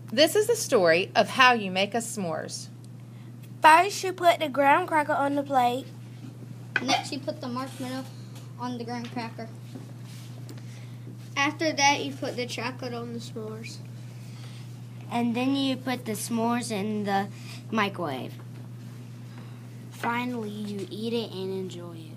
This is the story of how you make a s'mores. First, you put the graham cracker on the plate. Next, you put the marshmallow on the graham cracker. After that, you put the chocolate on the s'mores. And then you put the s'mores in the microwave. Finally, you eat it and enjoy it.